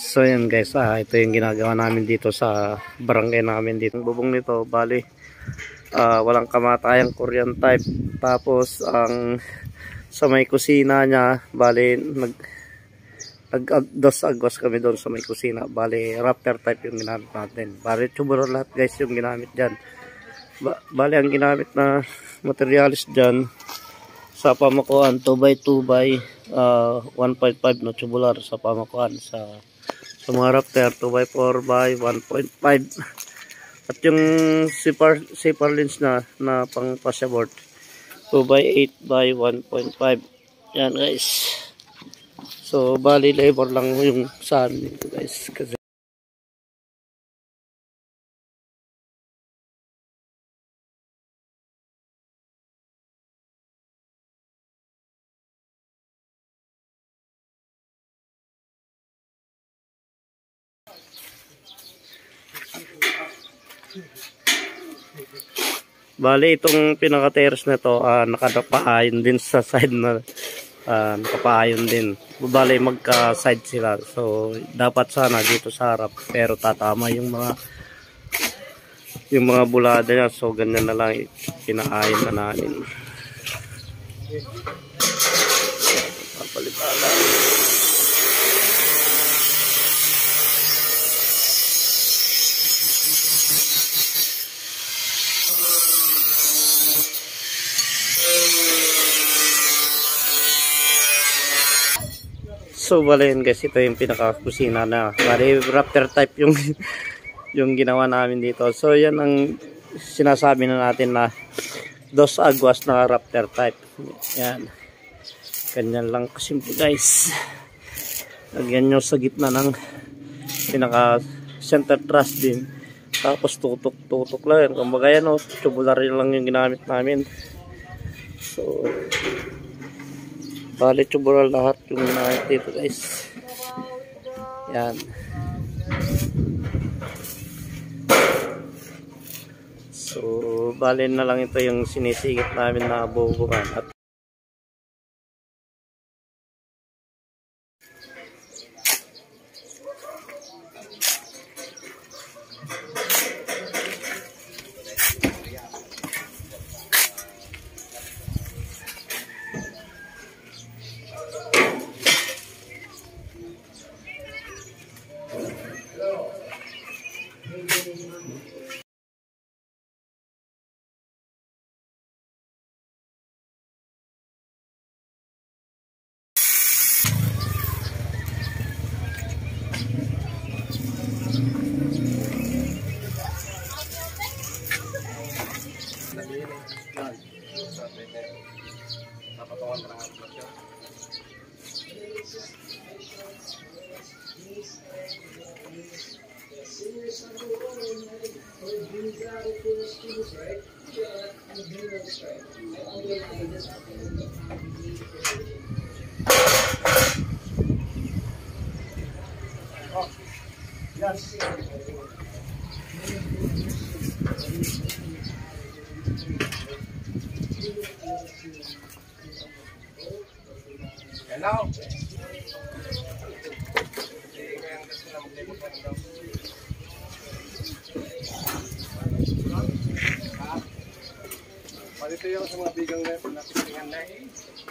So yun guys, ito yung ginagawa namin dito sa barangay namin dito. Ang bubong nito, bali walang kamatayang Korean type. Tapos ang sa may kusina niya, bali dos agwas kami doon sa may kusina. Bali Raptor type yung ginamit natin. Bali tubular lahat guys yung ginamit dyan. Bali ang ginamit na materialis dyan sa pamakuan 2x2x 1.5 na tubular sa pamakuan. Sa mga Raptor 2x4x 1.5. At yung zipper lens na pang passport 2x8x 1.5. Yan guys. So bali labor lang yung sa amin dito guys. Kasi bali itong pinaka-terrace na to nakapaayon din sa side na nakapaayon din. Bali magka-side sila. So dapat sana dito sa harap pero tatama yung mga bulada niya. So ganyan na lang pinaayon na namin. Papalipala. So bali yun guys, ito yung pinaka-kusina na bali Raptor type yung yung ginawa namin dito. So yan ang sinasabi na natin na dos agwas na Raptor type. Yan. Ganyan lang kasimple guys. Lagyan nyo sa gitna ng pinaka center truss din. Tapos tutok lang yan. Kumbaga yan tubular lang yung ginamit namin. So bali tubular lahat yung ginamit dito guys. Yan. So bali na lang ito yung sinisigit namin na bubungan. At hello. Palito yung sa mga bigang na napitingan na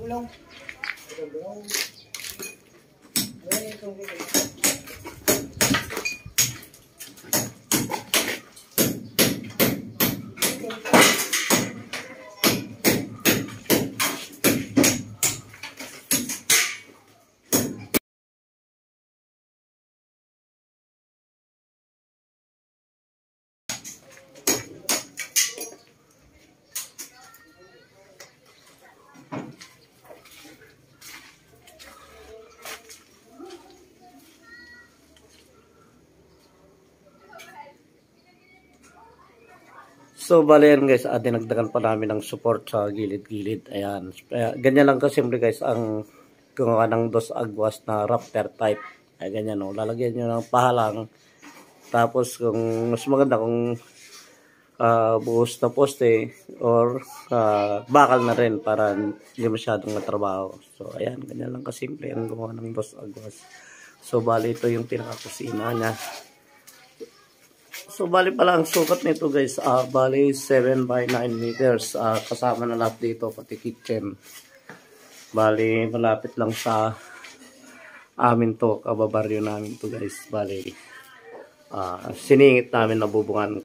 So, bale yan guys, dinagdagan pa namin ng support sa gilid-gilid. Ayan. Ganyan lang kasimple guys ang gumawa ng dos agwas na rafter type. Ay, ganyan o. Lalagyan nyo ng pahalang. Tapos, kung mas maganda kung buhos na poste or bakal na rin para hindi masyadong matrabaho. So, ayan. Ganyan lang kasimple ang gumawa ng dos agwas. So, bale ito yung pinaka-kusina niya. So, bali pala ang sukat nito guys, bali 7 by 9 meters. Kasama na lahat dito, pati kitchen. Bali, malapit lang sa amin to, kababaryo namin to guys. Bali, siningit namin na bubungan.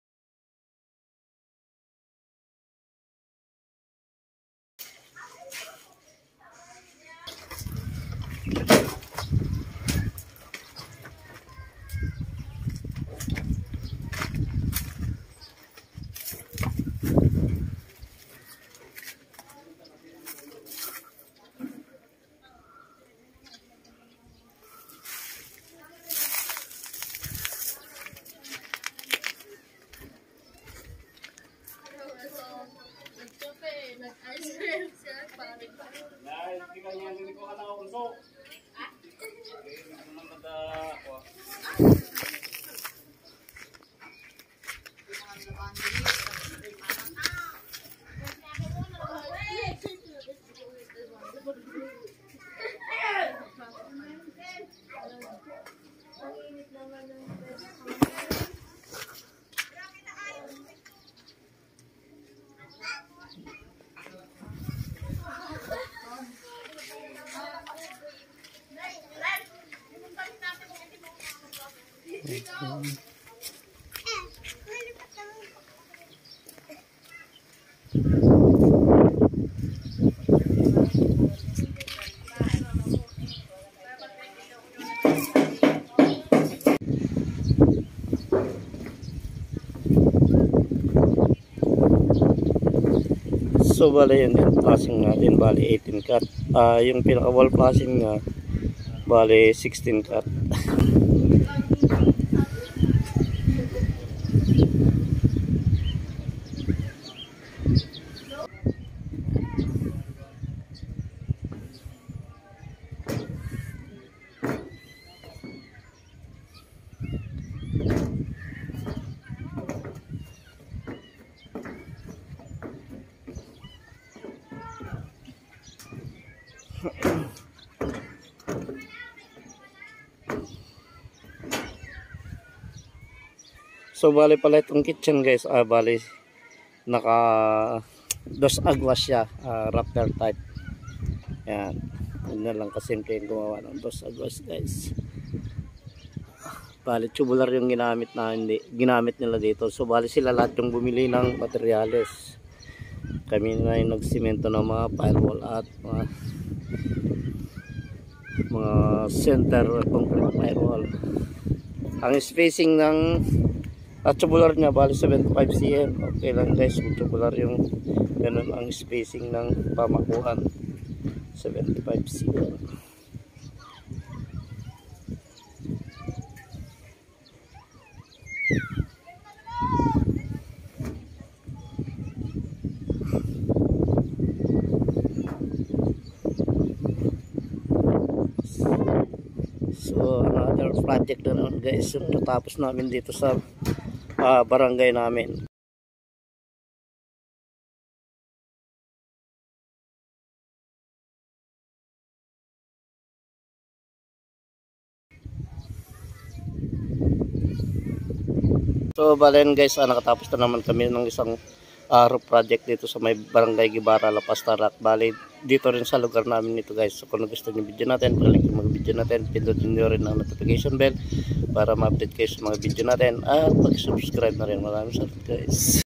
So, bali yun yung flashing natin, bali 18 cut. Yung pinaka-wall flashing nga, bali 16 cut. So, bali pala itong kitchen guys, bali naka dos agwas siya, rafter type. Yan. Yan lang kasimple yung gumawa ng dos agwas guys. Bali tubular yung ginamit nila dito. So, bali sila lahat yung bumili ng materyales. Kami na yung nagsimento ng mga firewall at mga center concrete firewall. Ang spacing ng tubular niya bali 75 cm. Okay lang guys, kung tubular yung ganun ang spacing ng pamakuhan, 75 cm. So, another project na naman guys yung natapos namin dito sa barangay namin. So, balen guys, nakatapos na naman kami ng isang roof project dito sa may Barangay Gibara, La Paz, Tarlac. Bali, dito rin sa lugar namin nito guys. So kung gusto niyo video natin, pag-like yung mga video natin, pindutin niyo rin ang notification bell para ma-update kayo sa mga video natin at pag-subscribe na rin. Maraming salamat guys.